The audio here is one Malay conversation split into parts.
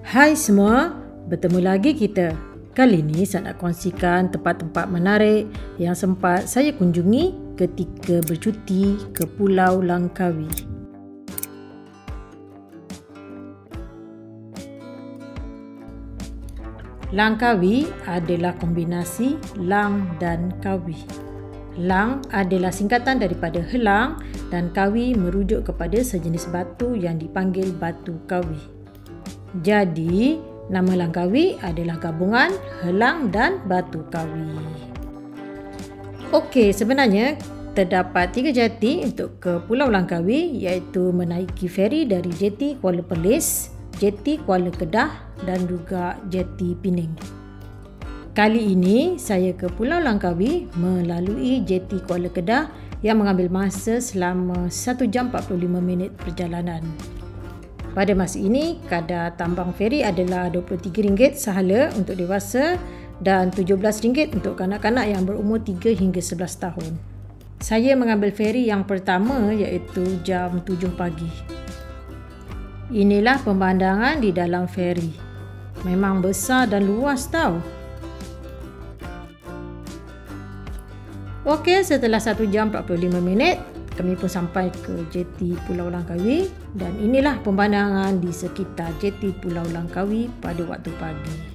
Hai semua, bertemu lagi kita. Kali ini saya nak kongsikan tempat-tempat menarik yang sempat saya kunjungi ketika bercuti ke Pulau Langkawi. Langkawi adalah kombinasi lang dan kawi. Lang adalah singkatan daripada helang dan kawi merujuk kepada sejenis batu yang dipanggil batu kawi. Jadi, nama Langkawi adalah gabungan helang dan batu kawi. Okey, sebenarnya terdapat 3 jeti untuk ke Pulau Langkawi, iaitu menaiki feri dari jeti Kuala Perlis, jeti Kuala Kedah dan juga jeti Pening. Kali ini saya ke Pulau Langkawi melalui jeti Kuala Kedah yang mengambil masa selama 1 jam 45 minit perjalanan. Pada masa ini, kadar tambang feri adalah RM23 sahala untuk dewasa dan RM17 untuk kanak-kanak yang berumur 3 hingga 11 tahun. Saya mengambil feri yang pertama iaitu jam 7 pagi. Inilah pemandangan di dalam feri. Memang besar dan luas tau. Okey, setelah 1 jam 45 minit, kami pun sampai ke jeti Pulau Langkawi dan inilah pemandangan di sekitar jeti Pulau Langkawi pada waktu pagi.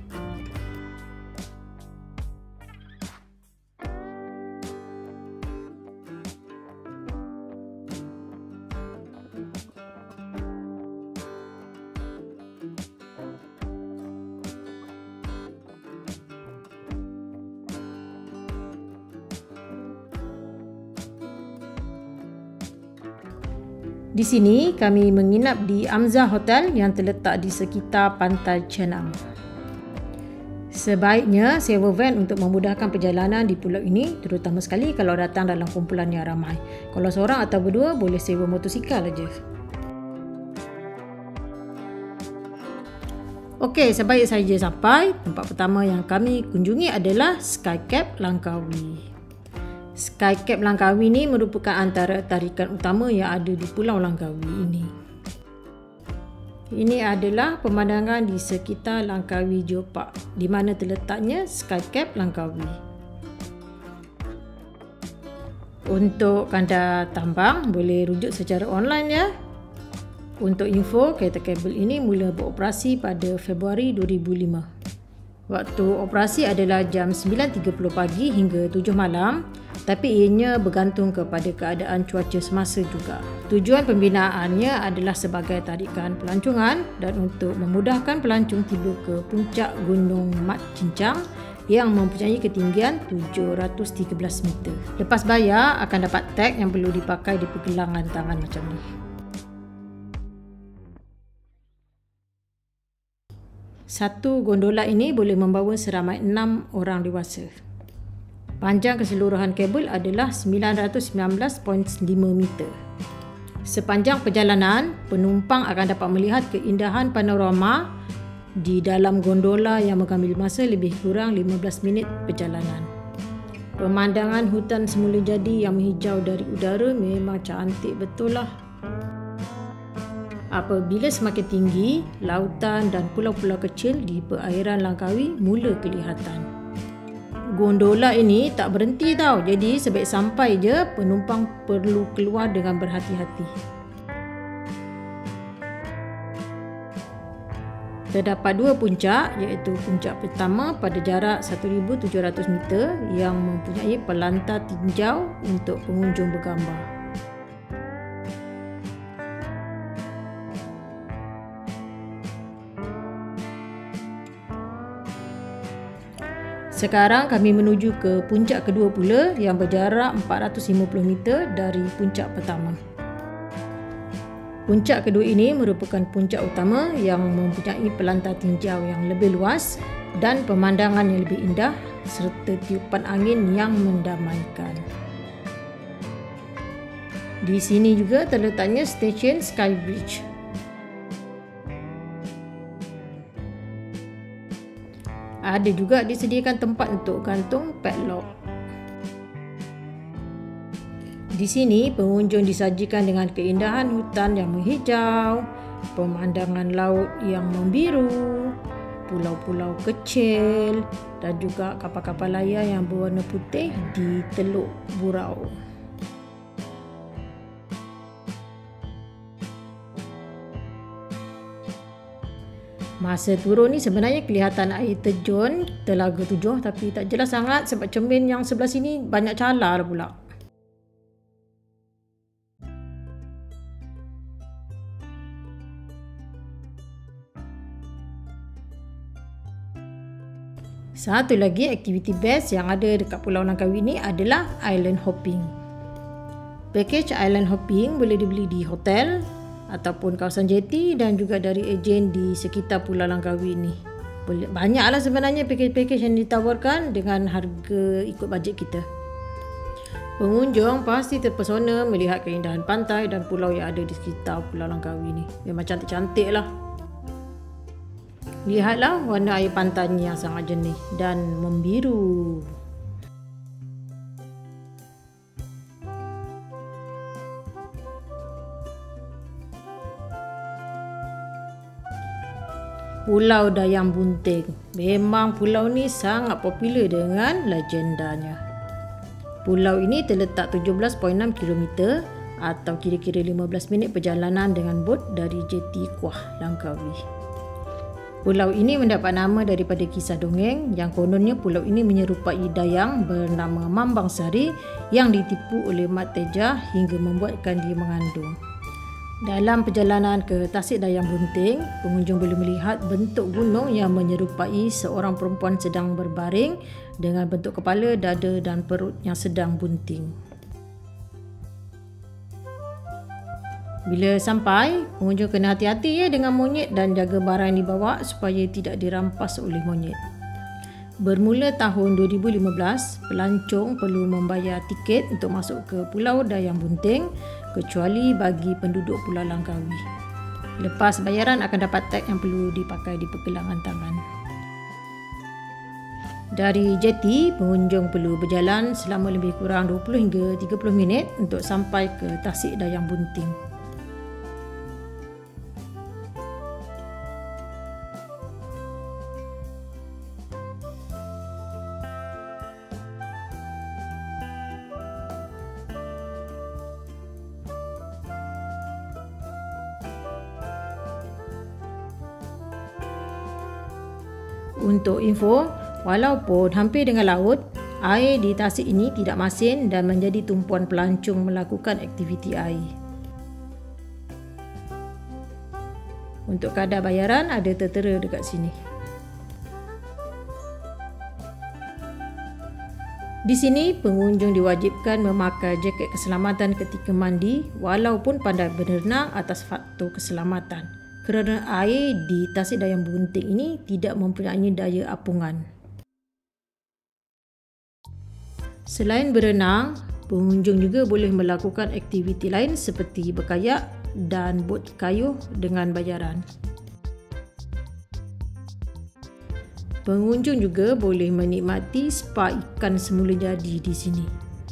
Di sini kami menginap di Amza Hotel yang terletak di sekitar pantai Chenang. Sebaiknya sewa van untuk memudahkan perjalanan di pulau ini, terutama sekali kalau datang dalam kumpulan yang ramai. Kalau seorang atau berdua boleh sewa motosikal aja. Okey, sebaik saja sampai, tempat pertama yang kami kunjungi adalah Skycap Langkawi. Skycap Langkawi ini merupakan antara tarikan utama yang ada di Pulau Langkawi ini. Ini adalah pemandangan di sekitar Langkawi Geopark, di mana terletaknya Skycap Langkawi. Untuk kadar tambang boleh rujuk secara online ya. Untuk info, kereta kabel ini mula beroperasi pada Februari 2005. Waktu operasi adalah jam 9.30 pagi hingga 7 malam, tapi ianya bergantung kepada keadaan cuaca semasa juga. Tujuan pembinaannya adalah sebagai tarikan pelancongan dan untuk memudahkan pelancong tiba ke puncak Gunung Mat Cincang yang mempunyai ketinggian 713 meter. Lepas bayar akan dapat tag yang perlu dipakai di pergelangan tangan macam ni. Satu gondola ini boleh membawa seramai 6 orang dewasa. Panjang keseluruhan kabel adalah 919.5 meter. Sepanjang perjalanan, penumpang akan dapat melihat keindahan panorama di dalam gondola yang mengambil masa lebih kurang 15 minit perjalanan. Pemandangan hutan semula jadi yang menghijau dari udara memang cantik betul lah. Apabila semakin tinggi, lautan dan pulau-pulau kecil di perairan Langkawi mula kelihatan. Gondola ini tak berhenti tau, jadi sebaik sampai je penumpang perlu keluar dengan berhati-hati. Terdapat 2 puncak, iaitu puncak pertama pada jarak 1,700 meter yang mempunyai pelantar tinjau untuk pengunjung bergambar. Sekarang kami menuju ke puncak kedua pula yang berjarak 450 meter dari puncak pertama. Puncak kedua ini merupakan puncak utama yang mempunyai pelantar tinjau yang lebih luas dan pemandangan yang lebih indah serta tiupan angin yang mendamaikan. Di sini juga terletaknya stesen Skybridge. Ada juga disediakan tempat untuk gantung padlock. Di sini pengunjung disajikan dengan keindahan hutan yang menghijau, pemandangan laut yang membiru, pulau-pulau kecil dan juga kapal-kapal layar yang berwarna putih di Teluk Burau. Masa turun ni sebenarnya kelihatan air terjun Telaga Tujuh, tapi tak jelas sangat sebab cermin yang sebelah sini banyak calar pula. Satu lagi aktiviti best yang ada dekat Pulau Langkawi ni adalah island hopping. Package island hopping boleh dibeli di hotel ataupun kawasan jeti dan juga dari ejen di sekitar Pulau Langkawi ni. Banyaklah sebenarnya package-package yang ditawarkan dengan harga ikut bajet kita. Pengunjung pasti terpesona melihat keindahan pantai dan pulau yang ada di sekitar Pulau Langkawi ni. Memang cantik-cantik lah. Lihatlah warna air pantainya yang sangat jernih dan membiru. Pulau Dayang Bunting. Memang pulau ni sangat popular dengan legendanya. Pulau ini terletak 17.6 km atau kira-kira 15 minit perjalanan dengan bot dari Jeti Kuah Langkawi. Pulau ini mendapat nama daripada kisah dongeng yang kononnya pulau ini menyerupai dayang bernama Mambang Sari yang ditipu oleh Mat Teja hingga membuatkan dia mengandung. Dalam perjalanan ke Tasik Dayang Bunting, pengunjung boleh melihat bentuk gunung yang menyerupai seorang perempuan sedang berbaring dengan bentuk kepala, dada dan perut yang sedang bunting. Bila sampai, pengunjung kena hati-hati ya dengan monyet dan jaga barang yang dibawa supaya tidak dirampas oleh monyet. Bermula tahun 2015, pelancong perlu membayar tiket untuk masuk ke Pulau Dayang Bunting kecuali bagi penduduk Pulau Langkawi. Lepas bayaran akan dapat tag yang perlu dipakai di pergelangan tangan. Dari jeti, pengunjung perlu berjalan selama lebih kurang 20 hingga 30 minit untuk sampai ke Tasik Dayang Bunting. Untuk info, walaupun hampir dengan laut, air di tasik ini tidak masin dan menjadi tumpuan pelancong melakukan aktiviti air. Untuk kadar bayaran ada tertera dekat sini. Di sini, pengunjung diwajibkan memakai jaket keselamatan ketika mandi walaupun pandai berenang atas faktor keselamatan. Kerana air di Tasik Dayang Bunting ini tidak mempunyai daya apungan. Selain berenang, pengunjung juga boleh melakukan aktiviti lain seperti berkayak dan bot kayu dengan bayaran. Pengunjung juga boleh menikmati spa ikan semula jadi di sini.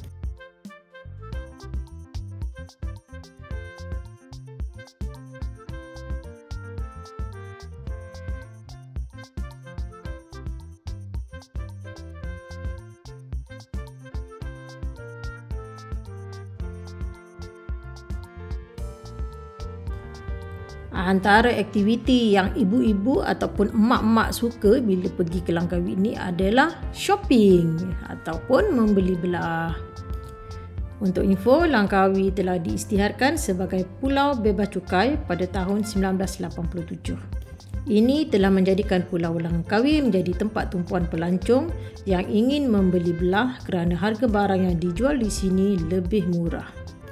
Antara aktiviti yang ibu-ibu ataupun emak-emak suka bila pergi ke Langkawi ini adalah shopping ataupun membeli belah. Untuk info, Langkawi telah diisytiharkan sebagai Pulau Bebas Cukai pada tahun 1987. Ini telah menjadikan Pulau Langkawi menjadi tempat tumpuan pelancong yang ingin membeli belah kerana harga barang yang dijual di sini lebih murah.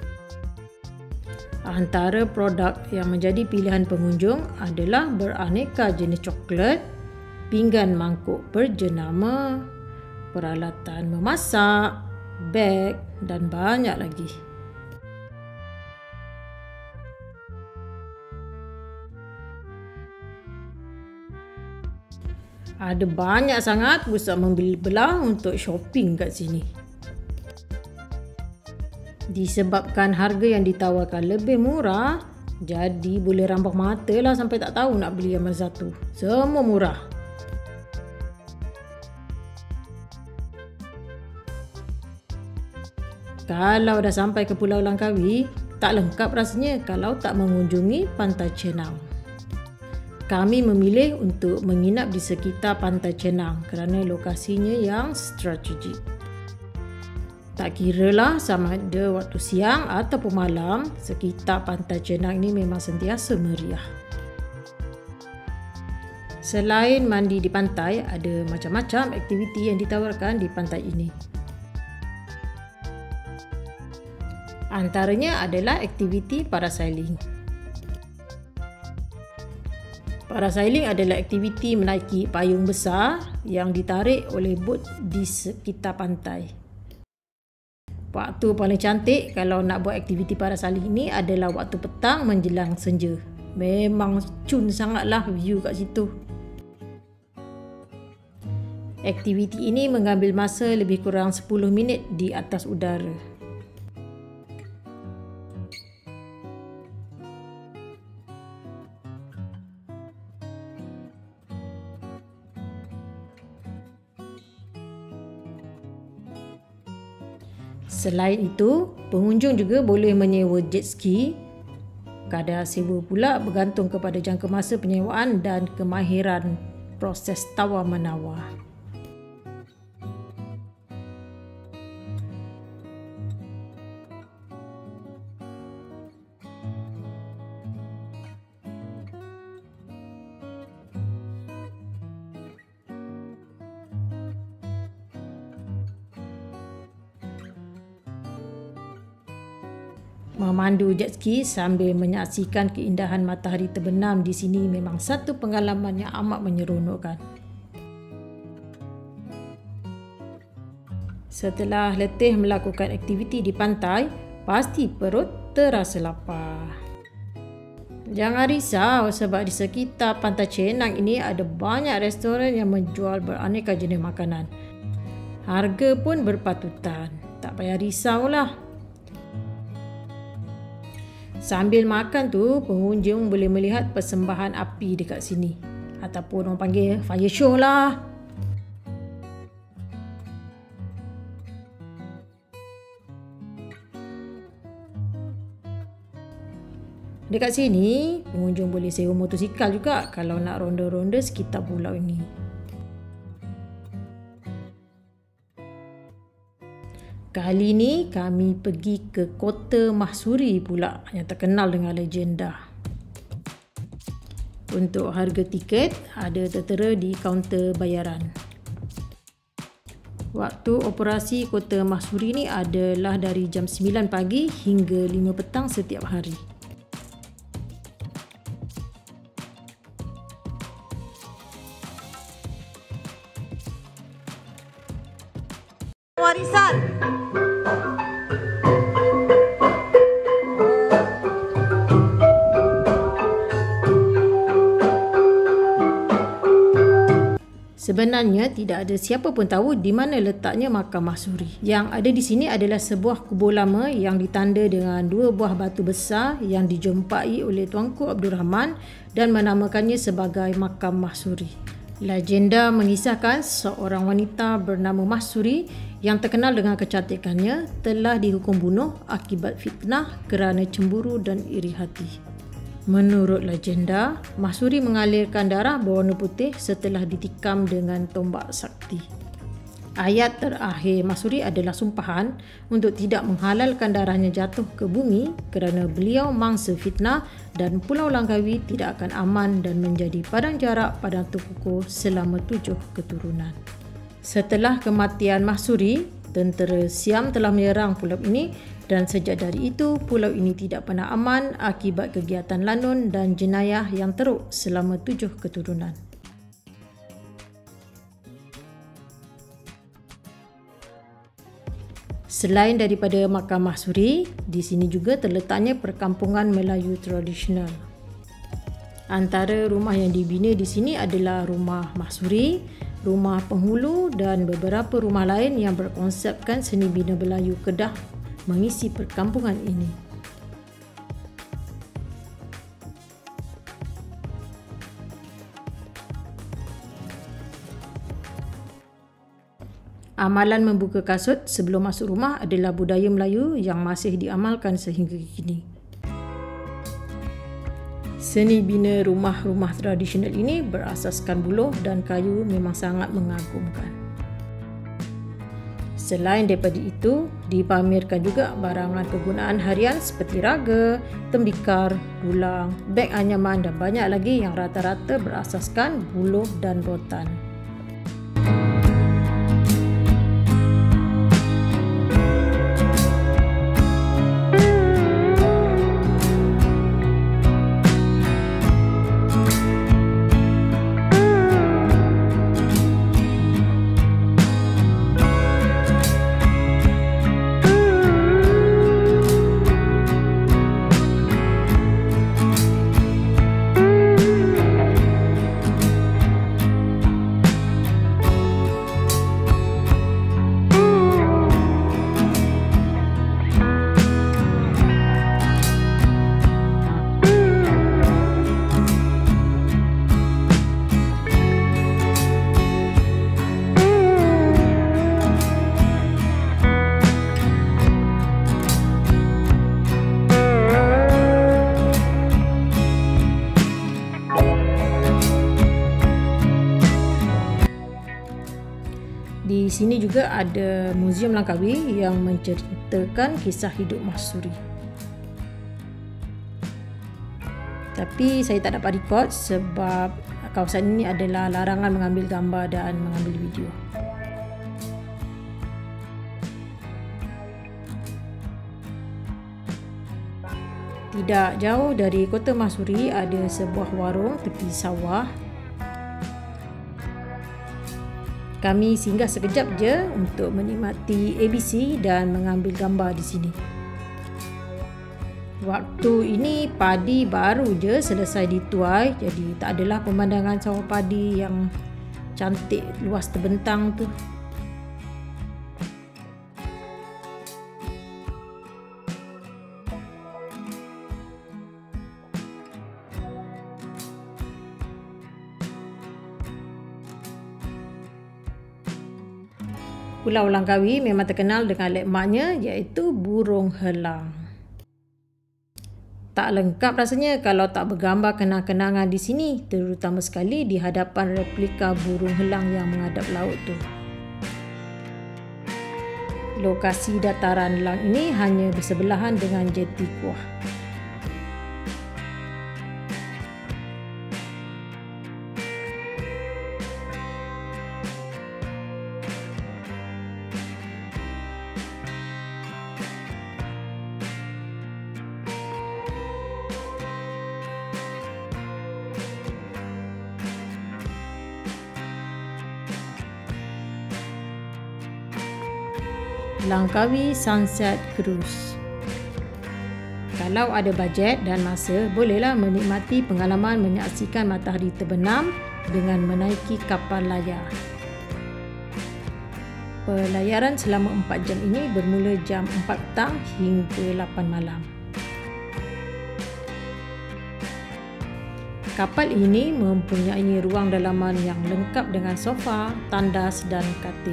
Antara produk yang menjadi pilihan pengunjung adalah beraneka jenis coklat, pinggan mangkuk berjenama, peralatan memasak, beg dan banyak lagi. Ada banyak sangat pusat membeli belah untuk shopping kat sini. Disebabkan harga yang ditawarkan lebih murah, jadi boleh rambang mata lah sampai tak tahu nak beli yang mana satu. Semua murah. Kalau dah sampai ke Pulau Langkawi, tak lengkap rasanya kalau tak mengunjungi Pantai Cenang. Kami memilih untuk menginap di sekitar Pantai Cenang kerana lokasinya yang strategik. Tak kiralah sama ada waktu siang ataupun malam, sekitar Pantai Cenang ini memang sentiasa meriah. Selain mandi di pantai, ada macam-macam aktiviti yang ditawarkan di pantai ini. Antaranya adalah aktiviti parasailing. Parasailing adalah aktiviti menaiki payung besar yang ditarik oleh bot di sekitar pantai. Waktu paling cantik kalau nak buat aktiviti parasailing ini adalah waktu petang menjelang senja. Memang cun sangatlah view kat situ. Aktiviti ini mengambil masa lebih kurang 10 minit di atas udara. Selain itu, pengunjung juga boleh menyewa jet ski. Kadar sewa pula bergantung kepada jangka masa penyewaan dan kemahiran proses tawar-menawar. Memandu jet ski sambil menyaksikan keindahan matahari terbenam di sini memang satu pengalaman yang amat menyeronokkan. Setelah letih melakukan aktiviti di pantai, pasti perut terasa lapar. Jangan risau sebab di sekitar Pantai Cenang ini ada banyak restoran yang menjual beraneka jenis makanan. Harga pun berpatutan, tak payah risaulah. Sambil makan tu, pengunjung boleh melihat persembahan api dekat sini. Ataupun orang panggil fire show lah. Dekat sini, pengunjung boleh sewa motosikal juga kalau nak ronda-ronda sekitar pulau ini. Kali ni kami pergi ke Kota Mahsuri pula yang terkenal dengan legenda. Untuk harga tiket ada tertera di kaunter bayaran. Waktu operasi Kota Mahsuri ni adalah dari jam 9 pagi hingga 5 petang setiap hari. Warisan. Sebenarnya tidak ada siapa pun tahu di mana letaknya makam Mahsuri. Yang ada di sini adalah sebuah kubur lama yang ditanda dengan dua buah batu besar yang dijumpai oleh Tuanku Abdul Rahman dan menamakannya sebagai makam Mahsuri. Legenda mengisahkan seorang wanita bernama Mahsuri yang terkenal dengan kecantikannya telah dihukum bunuh akibat fitnah kerana cemburu dan iri hati. Menurut legenda, Mahsuri mengalirkan darah berwarna putih setelah ditikam dengan tombak sakti. Ayat terakhir Mahsuri adalah sumpahan untuk tidak menghalalkan darahnya jatuh ke bumi kerana beliau mangsa fitnah dan Pulau Langkawi tidak akan aman dan menjadi padang jarak padang terkukur selama 7 keturunan. Setelah kematian Mahsuri, tentera Siam telah menyerang pulau ini dan sejak dari itu pulau ini tidak pernah aman akibat kegiatan lanun dan jenayah yang teruk selama 7 keturunan. Selain daripada makam Mahsuri, di sini juga terletaknya perkampungan Melayu tradisional. Antara rumah yang dibina di sini adalah rumah Mahsuri, rumah penghulu dan beberapa rumah lain yang berkonsepkan seni bina Melayu Kedah mengisi perkampungan ini. Amalan membuka kasut sebelum masuk rumah adalah budaya Melayu yang masih diamalkan sehingga kini. Seni bina rumah-rumah tradisional ini berasaskan buluh dan kayu memang sangat mengagumkan. Selain daripada itu, dipamerkan juga barangan kegunaan harian seperti raga, tembikar, dulang, beg anyaman dan banyak lagi yang rata-rata berasaskan buluh dan rotan. Di sini juga ada Muzium Langkawi yang menceritakan kisah hidup Mahsuri. Tapi saya tak dapat rekod sebab kawasan ini adalah larangan mengambil gambar dan mengambil video. Tidak jauh dari Kota Mahsuri ada sebuah warung tepi sawah. Kami singgah sekejap je untuk menikmati ABC dan mengambil gambar di sini. Waktu ini padi baru je selesai dituai, jadi tak adalah pemandangan sawah padi yang cantik luas terbentang tu. Pulau Langkawi memang terkenal dengan landmarknya iaitu burung helang. Tak lengkap rasanya kalau tak bergambar kenang-kenangan di sini, terutama sekali di hadapan replika burung helang yang menghadap laut tu. Lokasi dataran Lang ini hanya bersebelahan dengan jeti kuah. Langkawi Sunset Cruise. Kalau ada bajet dan masa, bolehlah menikmati pengalaman menyaksikan matahari terbenam dengan menaiki kapal layar. Pelayaran selama 4 jam ini bermula jam 4 petang hingga 8 malam. Kapal ini mempunyai ruang dalaman yang lengkap dengan sofa, tandas dan katil.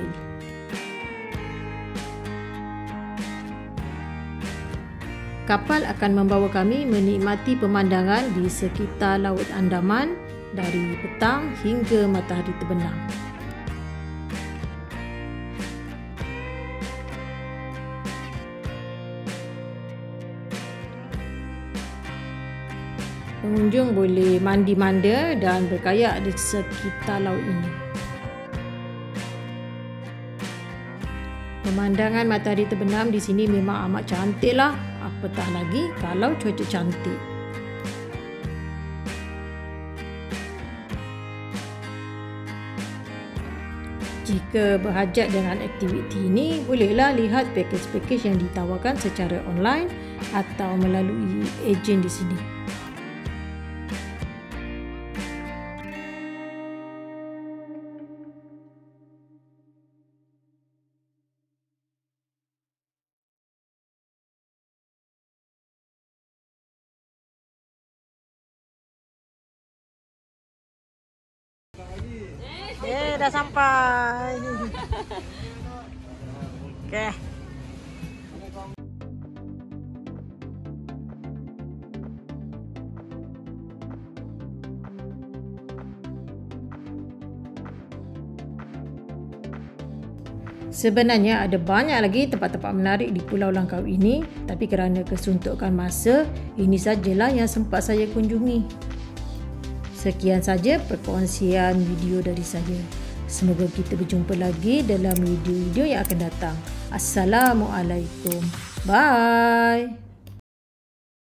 Kapal akan membawa kami menikmati pemandangan di sekitar Laut Andaman dari petang hingga matahari terbenam. Pengunjung boleh mandi-manda dan berkayak di sekitar laut ini. Pemandangan matahari terbenam di sini memang amat cantik lah. Apatah lagi kalau cuaca cantik. Jika berhajat dengan aktiviti ini, bolehlah lihat pakej-pakej yang ditawarkan secara online atau melalui ejen di sini. Dah sampai. Okey. Sebenarnya ada banyak lagi tempat-tempat menarik di Pulau Langkawi ini, tapi kerana kesuntukan masa, ini sajalah yang sempat saya kunjungi. Sekian saja perkongsian video dari saya. Semoga kita berjumpa lagi dalam video-video yang akan datang. Assalamualaikum. Bye.